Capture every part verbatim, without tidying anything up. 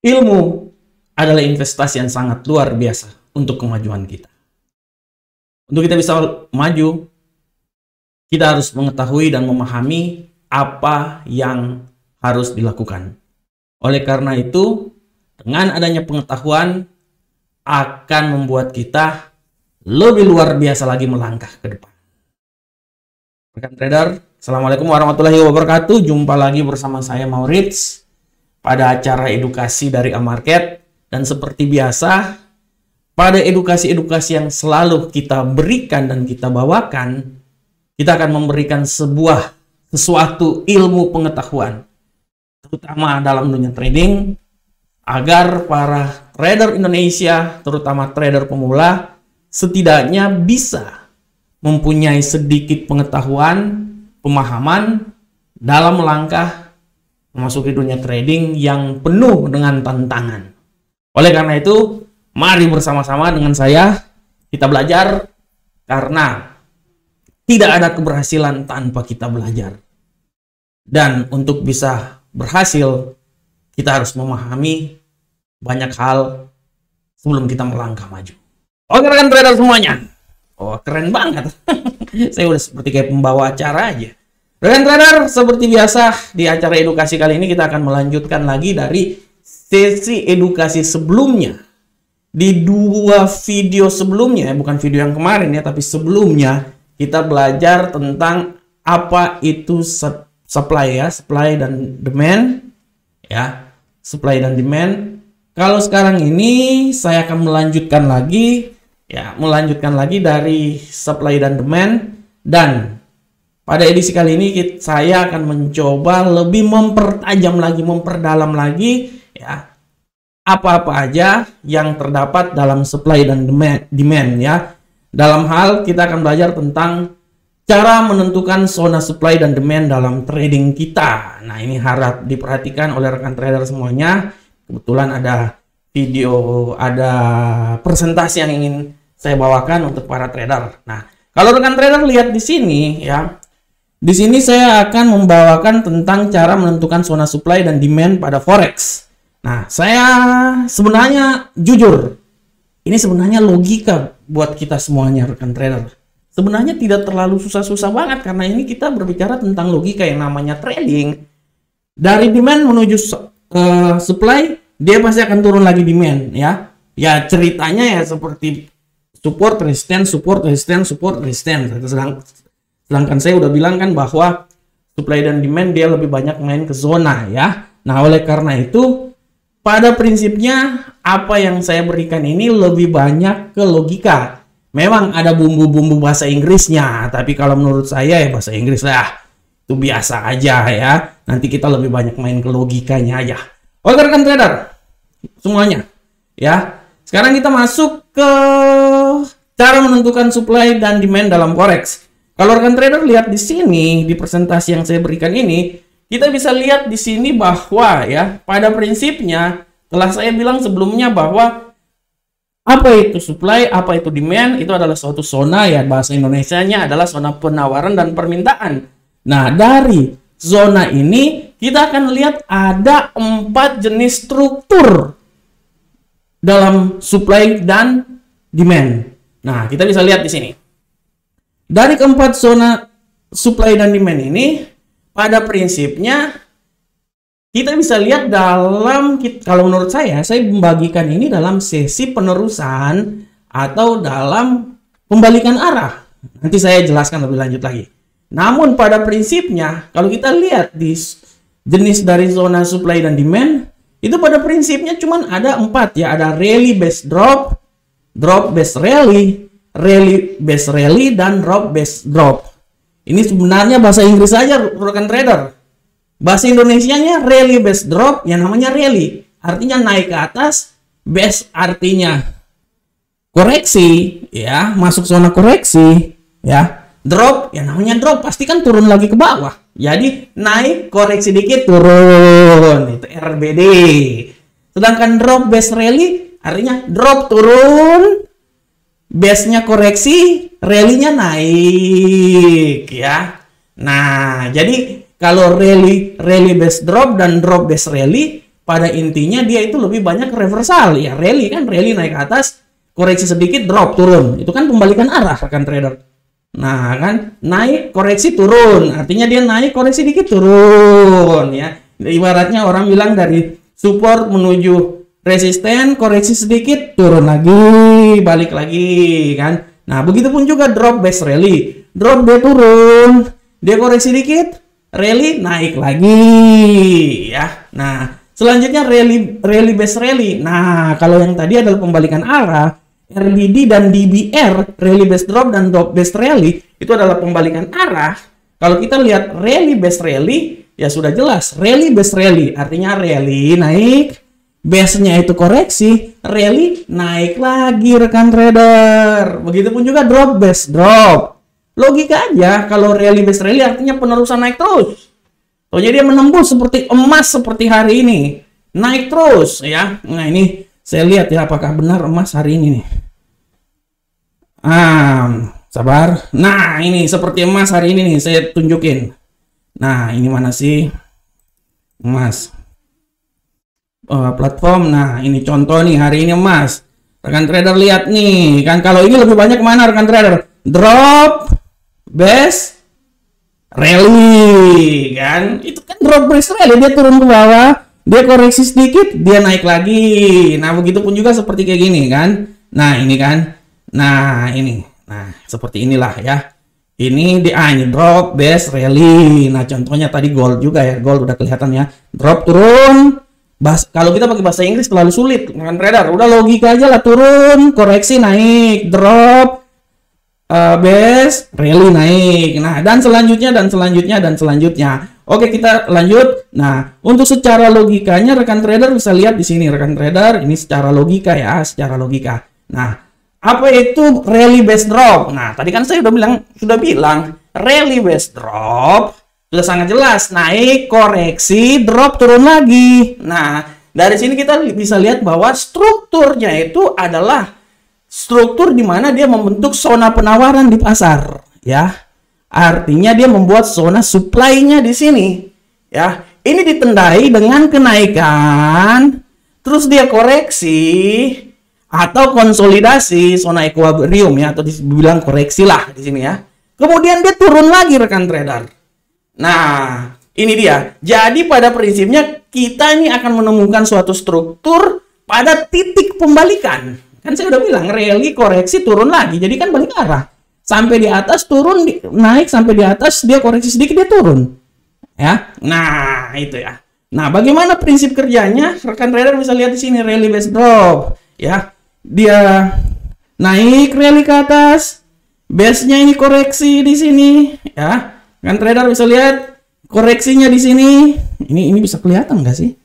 Ilmu adalah investasi yang sangat luar biasa untuk kemajuan kita. Untuk kita bisa maju, kita harus mengetahui dan memahami apa yang harus dilakukan. Oleh karena itu, dengan adanya pengetahuan akan membuat kita lebih luar biasa lagi melangkah ke depan. Rekan trader, Assalamualaikum warahmatullahi wabarakatuh. Jumpa lagi bersama saya Maurits pada acara edukasi dari Amarket. Dan seperti biasa, pada edukasi-edukasi yang selalu kita berikan dan kita bawakan, kita akan memberikan sebuah sesuatu ilmu pengetahuan, terutama dalam dunia trading, agar para trader Indonesia, terutama trader pemula, setidaknya bisa mempunyai sedikit pengetahuan, pemahaman dalam melangkah memasuki dunia trading yang penuh dengan tantangan. Oleh karena itu, mari bersama-sama dengan saya kita belajar, karena tidak ada keberhasilan tanpa kita belajar. Dan untuk bisa berhasil, kita harus memahami banyak hal sebelum kita melangkah maju. Oke rekan trader semuanya. Oh keren banget. Saya udah seperti kayak pembawa acara aja. Rekan trader, seperti biasa di acara edukasi kali ini kita akan melanjutkan lagi dari sesi edukasi sebelumnya. Di dua video sebelumnya, bukan video yang kemarin ya, tapi sebelumnya kita belajar tentang apa itu supply ya, supply dan demand ya, supply dan demand. Kalau sekarang ini saya akan melanjutkan lagi ya, melanjutkan lagi dari supply dan demand, dan pada edisi kali ini saya akan mencoba lebih mempertajam lagi, memperdalam lagi ya, apa-apa aja yang terdapat dalam supply dan demand ya. Dalam hal kita akan belajar tentang cara menentukan zona supply dan demand dalam trading kita. Nah, ini harap diperhatikan oleh rekan trader semuanya. Kebetulan ada video, ada presentasi yang ingin saya bawakan untuk para trader. Nah, kalau rekan trader lihat di sini ya, di sini saya akan membawakan tentang cara menentukan zona supply dan demand pada forex. Nah, saya sebenarnya jujur, ini sebenarnya logika buat kita semuanya rekan trader. Sebenarnya tidak terlalu susah-susah banget, karena ini kita berbicara tentang logika yang namanya trading. Dari demand menuju uh, supply, dia pasti akan turun lagi demand ya. Ya ceritanya ya seperti support, resistance, support, resistance, support, resistance. Sedang, sedangkan saya udah bilang kan bahwa supply dan demand dia lebih banyak main ke zona ya. Nah, oleh karena itu pada prinsipnya apa yang saya berikan ini lebih banyak ke logika. Memang ada bumbu-bumbu bahasa Inggrisnya, tapi kalau menurut saya ya bahasa Inggris lah itu biasa aja ya. Nanti kita lebih banyak main ke logikanya aja. Oke rekan trader semuanya ya. Sekarang kita masuk ke cara menentukan supply dan demand dalam forex. Kalau rekan trader lihat di sini di presentasi yang saya berikan ini, kita bisa lihat di sini bahwa ya, pada prinsipnya telah saya bilang sebelumnya bahwa apa itu supply, apa itu demand, itu adalah suatu zona ya, bahasa Indonesianya adalah zona penawaran dan permintaan. Nah, dari zona ini kita akan lihat ada empat jenis struktur dalam supply dan demand. Nah, kita bisa lihat di sini. Dari keempat zona supply dan demand ini, pada prinsipnya kita bisa lihat dalam, kalau menurut saya, saya membagikan ini dalam sesi penerusan atau dalam pembalikan arah. Nanti saya jelaskan lebih lanjut lagi. Namun pada prinsipnya, kalau kita lihat di jenis dari zona supply dan demand, itu pada prinsipnya cuma ada empat ya. Ada rally based drop, drop based rally, rally based rally, dan drop based drop. Ini sebenarnya bahasa Inggris saja rekan trader. Bahasa Indonesianya rally based drop, yang namanya rally artinya naik ke atas, base artinya koreksi ya, masuk zona koreksi ya. Drop yang namanya drop pasti kan turun lagi ke bawah. Jadi naik, koreksi dikit, turun. Itu R B D. Sedangkan drop base rally artinya drop turun, base-nya koreksi, rally-nya naik ya. Nah, jadi kalau rally rally base drop dan drop base rally pada intinya dia itu lebih banyak reversal ya, rally kan, rally naik ke atas, koreksi sedikit, drop turun, itu kan pembalikan arah rekan trader. Nah kan, naik koreksi turun, artinya dia naik koreksi dikit turun ya. Ibaratnya orang bilang dari support menuju resisten, koreksi sedikit turun lagi, balik lagi kan. Nah begitupun juga drop based rally, drop dia turun, dia koreksi dikit, rally naik lagi ya. Nah selanjutnya rally rally based rally. Nah kalau yang tadi adalah pembalikan arah, R B D dan D B R, rally based drop dan drop based rally, itu adalah pembalikan arah. Kalau kita lihat rally based rally, ya sudah jelas, rally based rally artinya rally naik, base-nya itu koreksi, rally naik lagi rekan trader. Begitupun juga drop based drop. Logika aja, kalau rally based rally artinya penerusan naik terus. Oh, jadi dia menembus seperti emas seperti hari ini, naik terus ya. Nah ini saya lihat ya apakah benar emas hari ini nih. Ah, sabar. Nah, ini seperti emas hari ini nih, saya tunjukin. Nah, ini mana sih emas? Uh, platform. Nah, ini contoh nih hari ini emas. Rekan trader lihat nih, kan kalau ini lebih banyak mana rekan trader? Drop, base, rally, kan? Itu kan drop base rally, dia turun ke bawah, dia koreksi sedikit, dia naik lagi. Nah, begitupun juga seperti kayak gini kan. Nah, ini kan. Nah, ini. Nah, seperti inilah ya. Ini di ah, ini drop, base, rally. Nah, contohnya tadi gold juga ya. Gold udah kelihatan ya. Drop turun. Bas kalau kita pakai bahasa Inggris terlalu sulit kan trader. Udah logika aja lah, turun, koreksi naik, drop, uh, base, rally naik. Nah, dan selanjutnya dan selanjutnya dan selanjutnya. Oke, kita lanjut. Nah, untuk secara logikanya rekan trader bisa lihat di sini rekan trader, ini secara logika ya, secara logika. Nah, apa itu rally base drop? Nah, tadi kan saya udah bilang sudah bilang rally base drop sudah sangat jelas, naik, koreksi, drop, turun lagi. Nah, dari sini kita bisa lihat bahwa strukturnya itu adalah struktur di mana dia membentuk zona penawaran di pasar, ya. Artinya dia membuat zona supply-nya di sini, ya. Ini ditandai dengan kenaikan, terus dia koreksi atau konsolidasi zona equilibrium ya, atau dibilang koreksi lah di sini ya. Kemudian dia turun lagi rekan trader. Nah, ini dia. Jadi pada prinsipnya kita ini akan menemukan suatu struktur pada titik pembalikan. Kan saya udah bilang rally, koreksi, turun lagi. Jadi kan balik arah. Sampai di atas turun, di, naik sampai di atas dia koreksi sedikit dia turun. Ya. Nah, itu ya. Nah, bagaimana prinsip kerjanya? Rekan trader bisa lihat di sini rally base drop, ya. Dia naik rally ke atas, base-nya ini koreksi di sini, ya. Kan trader bisa lihat koreksinya di sini. Ini ini bisa kelihatan nggak sih?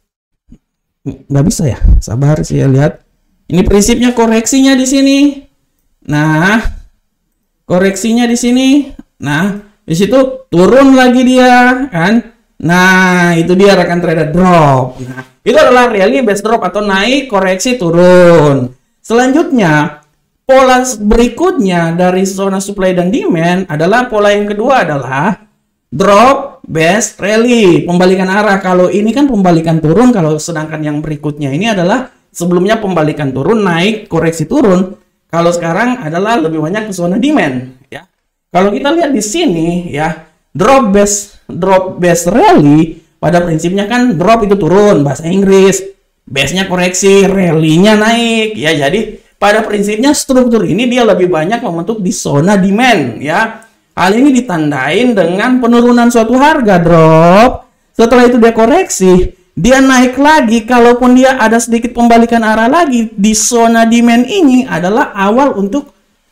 Nggak bisa ya. Sabar sih ya, lihat. Ini prinsipnya koreksinya di sini. Nah, koreksinya di sini. Nah, di situ turun lagi dia, kan? Nah, itu dia rekan trader drop. Nah, itu adalah rally base drop atau naik, koreksi, turun. Selanjutnya, pola berikutnya dari zona supply dan demand adalah pola yang kedua adalah drop, base, rally, pembalikan arah. Kalau ini kan pembalikan turun, kalau sedangkan yang berikutnya ini adalah sebelumnya pembalikan turun, naik, koreksi turun. Kalau sekarang adalah lebih banyak ke zona demand, ya. Kalau kita lihat di sini ya, drop base, drop base rally pada prinsipnya kan drop itu turun bahasa Inggris, base-nya koreksi, rally-nya naik, ya. Jadi pada prinsipnya struktur ini dia lebih banyak membentuk di zona demand, ya. Hal ini ditandain dengan penurunan suatu harga drop. Setelah itu dia koreksi, dia naik lagi. Kalaupun dia ada sedikit pembalikan arah lagi di zona demand ini adalah awal untuk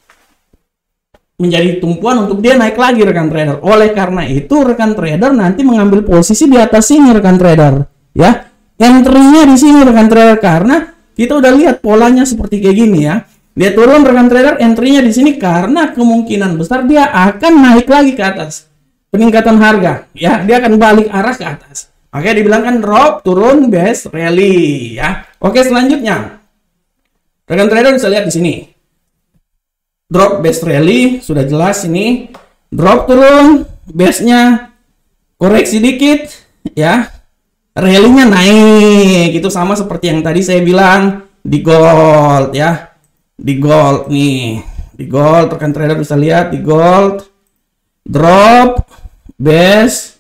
menjadi tumpuan untuk dia naik lagi rekan trader. Oleh karena itu rekan trader nanti mengambil posisi di atas sini rekan trader, ya. Entry-nya di sini rekan trader karena kita udah lihat polanya seperti kayak gini ya. Dia turun rekan trader, entry-nya di sini karena kemungkinan besar dia akan naik lagi ke atas. Peningkatan harga, ya, dia akan balik arah ke atas. Makanya dibilang kan drop, turun, base, rally, ya. Oke, selanjutnya. Rekan trader bisa lihat di sini. Drop, base, rally sudah jelas ini. Drop, turun, base-nya koreksi dikit, ya. rally-nya naik. Itu sama seperti yang tadi saya bilang di gold ya. Di gold nih. Di gold rekan trader bisa lihat di gold. Drop, base,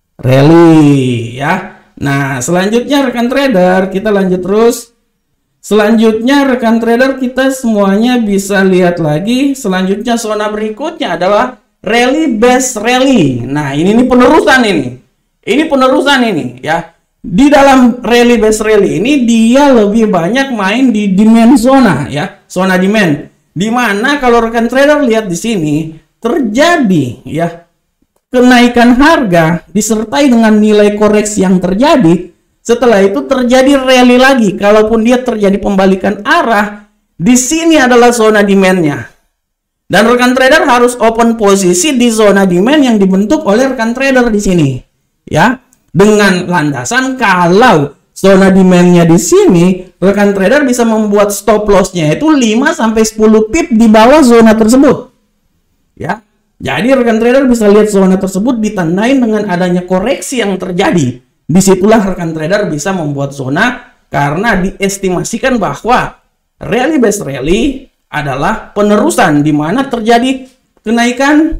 rally ya. Nah, selanjutnya rekan trader kita lanjut terus. Selanjutnya rekan trader kita semuanya bisa lihat lagi. Selanjutnya zona berikutnya adalah rally base rally. Nah, ini nih penerusan ini. Ini penerusan ini ya. Di dalam rally base rally ini dia lebih banyak main di demand zona ya. Zona demand. Dimana kalau rekan trader lihat di sini terjadi ya kenaikan harga disertai dengan nilai koreksi yang terjadi. Setelah itu terjadi rally lagi. Kalaupun dia terjadi pembalikan arah, di sini adalah zona demand-nya. Dan rekan trader harus open posisi di zona demand yang dibentuk oleh rekan trader di sini. Ya, dengan landasan kalau zona demand-nya di sini, rekan trader bisa membuat stop loss-nya itu lima sampai sepuluh pip di bawah zona tersebut. Ya. Jadi rekan trader bisa lihat zona tersebut ditandai dengan adanya koreksi yang terjadi. Disitulah rekan trader bisa membuat zona karena diestimasikan bahwa rally base rally adalah penerusan di mana terjadi kenaikan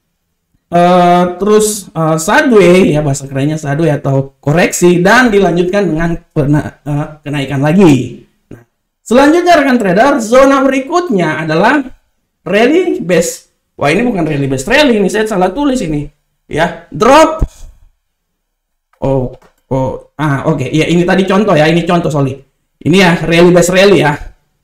uh, terus uh, sideways ya, bahasa kerennya sideways atau koreksi dan dilanjutkan dengan pena, uh, kenaikan lagi. Nah, selanjutnya rekan trader zona berikutnya adalah rally base. Wah, ini bukan rally base rally, ini saya salah tulis ini ya, drop. Oh, oh, ah, oke, okay. Ya ini tadi contoh ya, ini contoh sorry. Ini ya rally base rally ya.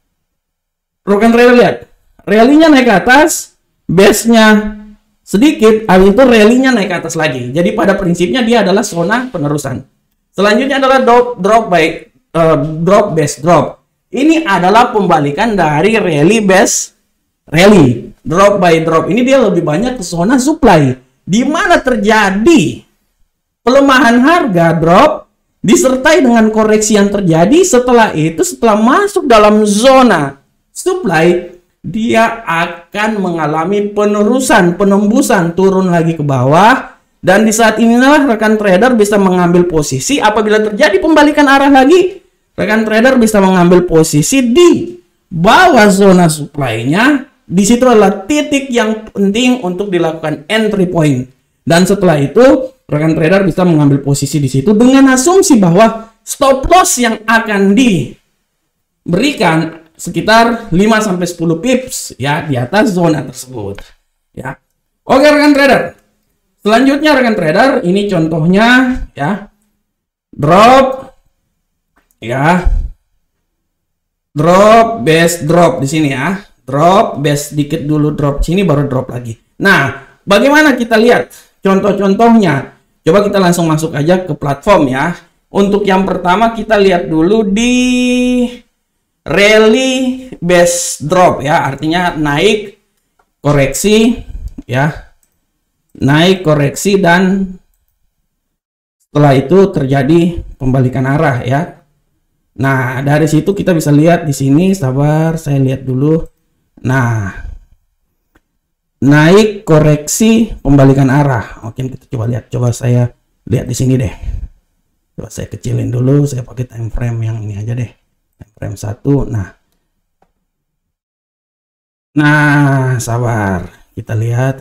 Rekan trader lihat, rally-nya naik ke atas, base-nya sedikit, habis itu rally-nya naik ke atas lagi. Jadi pada prinsipnya dia adalah zona penerusan. Selanjutnya adalah drop, drop by uh, drop base drop. Ini adalah pembalikan dari rally base rally. Drop by drop ini dia lebih banyak ke zona supply, di mana terjadi pelemahan harga drop disertai dengan koreksi yang terjadi. Setelah itu setelah masuk dalam zona supply dia akan mengalami penerusan, penembusan turun lagi ke bawah, dan di saat inilah rekan trader bisa mengambil posisi. Apabila terjadi pembalikan arah lagi, rekan trader bisa mengambil posisi di bawah zona supply-nya. Di situ adalah titik yang penting untuk dilakukan entry point. Dan setelah itu rekan trader bisa mengambil posisi di situ dengan asumsi bahwa stop loss yang akan diberikan sekitar lima sampai sepuluh pips ya di atas zona tersebut ya. Oke rekan trader. Selanjutnya rekan trader, ini contohnya ya. Drop ya. Drop base drop di sini ya. Drop base sedikit dulu, drop sini baru drop lagi. Nah, bagaimana kita lihat contoh-contohnya? Coba kita langsung masuk aja ke platform ya. Untuk yang pertama kita lihat dulu di rally base drop ya, artinya naik koreksi ya. Naik koreksi dan setelah itu terjadi pembalikan arah ya. Nah, dari situ kita bisa lihat di sini, sabar saya lihat dulu. Nah, naik koreksi pembalikan arah. Oke, kita coba lihat. Coba saya lihat di sini deh. Coba saya kecilin dulu. Saya pakai time frame yang ini aja deh. Time frame satu. Nah, nah, sabar. Kita lihat.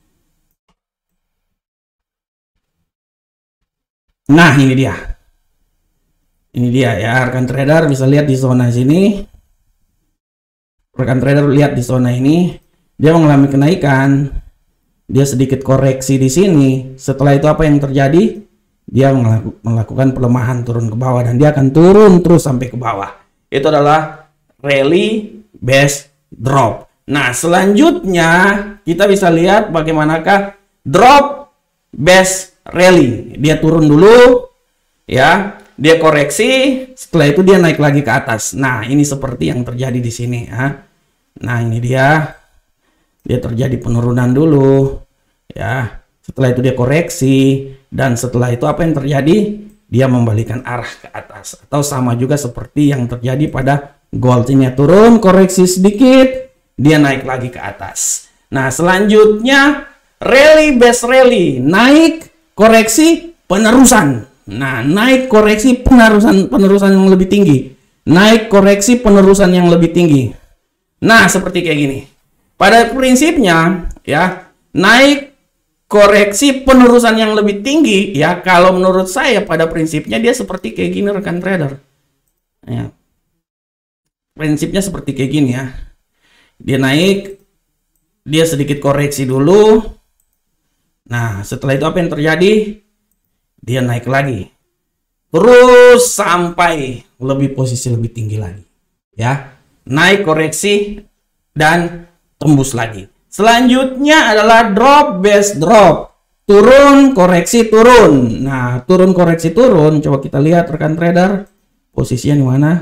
Nah, ini dia. Ini dia ya. Rekan trader bisa lihat di zona sini. Rekan trader lihat di zona ini, dia mengalami kenaikan, dia sedikit koreksi di sini. Setelah itu apa yang terjadi? Dia melakukan pelemahan turun ke bawah dan dia akan turun terus sampai ke bawah. Itu adalah rally base drop. Nah, selanjutnya kita bisa lihat bagaimanakah drop base rally. Dia turun dulu, ya. Dia koreksi, setelah itu dia naik lagi ke atas. Nah, ini seperti yang terjadi di sini ya. Nah, ini dia. Dia terjadi penurunan dulu ya. Setelah itu dia koreksi dan setelah itu apa yang terjadi? Dia membalikan arah ke atas atau sama juga seperti yang terjadi pada gold ini, turun, koreksi sedikit, dia naik lagi ke atas. Nah, selanjutnya rally base rally, naik, koreksi, penerusan. Nah, naik koreksi penerusan penerusan yang lebih tinggi. Naik koreksi penerusan yang lebih tinggi. Nah, seperti kayak gini. Pada prinsipnya, ya, naik koreksi penerusan yang lebih tinggi, ya, kalau menurut saya pada prinsipnya dia seperti kayak gini, rekan trader. Ya. Prinsipnya seperti kayak gini ya. Dia naik, dia sedikit koreksi dulu. Nah, setelah itu apa yang terjadi? Dia naik lagi. Terus sampai lebih posisi lebih tinggi lagi. Ya. Naik koreksi dan tembus lagi. Selanjutnya adalah drop base drop. Turun koreksi turun. Nah, turun koreksi turun. Coba kita lihat rekan trader. Posisinya di mana?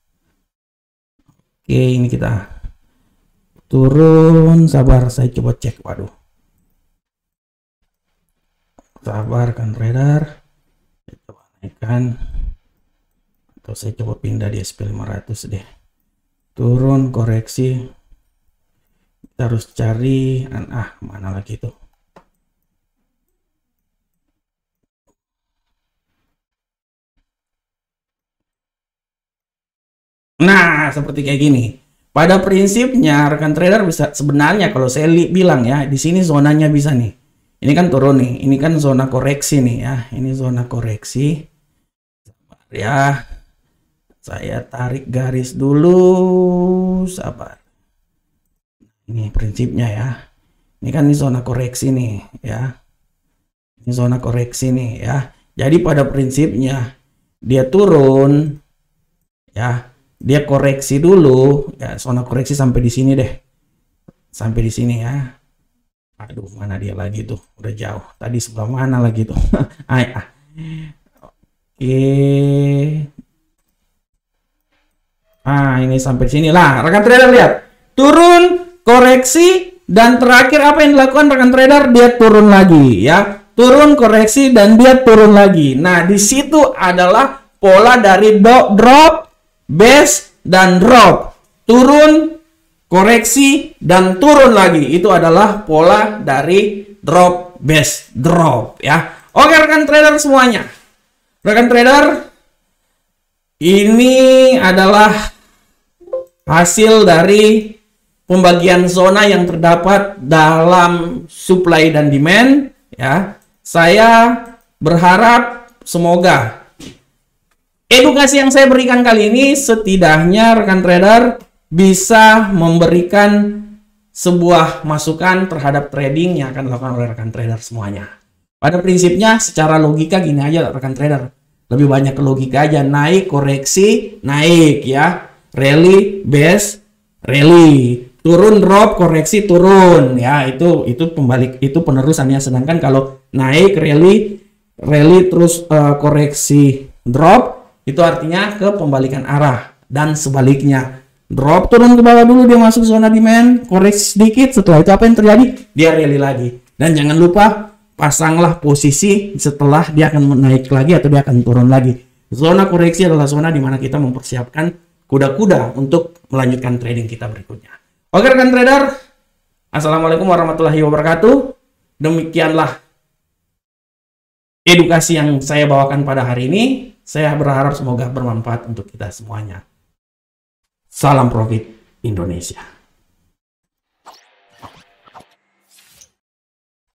Oke, ini kita turun. Sabar, saya coba cek. Waduh. Sabar rekan trader. Saya coba naikkan. Atau saya coba pindah di S P lima ratus deh. Turun koreksi. Kita harus cari, ah mana lagi tuh. Nah, seperti kayak gini. Pada prinsipnya rekan trader bisa sebenarnya kalau saya bilang ya, di sini zonanya bisa nih. Ini kan turun nih, ini kan zona koreksi nih ya. Ini zona koreksi. Sabar ya. Saya tarik garis dulu, sabar. Ini prinsipnya ya. Ini kan ini zona koreksi nih ya. Ini zona koreksi nih ya. Jadi pada prinsipnya dia turun ya. Dia koreksi dulu ya, zona koreksi sampai di sini deh. Sampai di sini ya. Aduh, mana dia lagi tuh? Udah jauh. Tadi sebelah mana lagi tuh? ah, ah. Oke. Ah, ini sampai sini lah. Rekan trader lihat. Turun koreksi, dan terakhir apa yang dilakukan rekan trader? Dia turun lagi ya. Turun koreksi dan dia turun lagi. Nah, di situ adalah pola dari do, drop, base, dan drop. Turun, koreksi, dan turun lagi. Itu adalah pola dari drop, base, drop ya. Oke rekan trader semuanya. Rekan trader, ini adalah hasil dari pembagian zona yang terdapat dalam supply dan demand ya. Saya berharap semoga edukasi yang saya berikan kali ini setidaknya rekan trader bisa memberikan sebuah masukan terhadap trading yang akan dilakukan oleh rekan trader semuanya. Pada prinsipnya secara logika gini aja rekan trader. Lebih banyak ke logika aja, naik koreksi, naik ya. Rally, base, rally. Turun drop, koreksi turun ya, itu itu pembalik, itu penerusannya. Sedangkan kalau naik rally rally terus uh, koreksi drop, itu artinya ke pembalikan arah. Dan sebaliknya, drop turun ke bawah dulu, dia masuk zona demand, koreksi sedikit, setelah itu apa yang terjadi? Dia rally lagi. Dan jangan lupa pasanglah posisi setelah dia akan naik lagi atau dia akan turun lagi. Zona koreksi adalah zona di mana kita mempersiapkan kuda-kuda untuk melanjutkan trading kita berikutnya. Oke rekan trader, assalamualaikum warahmatullahi wabarakatuh. Demikianlah edukasi yang saya bawakan pada hari ini. Saya berharap semoga bermanfaat untuk kita semuanya. Salam profit Indonesia.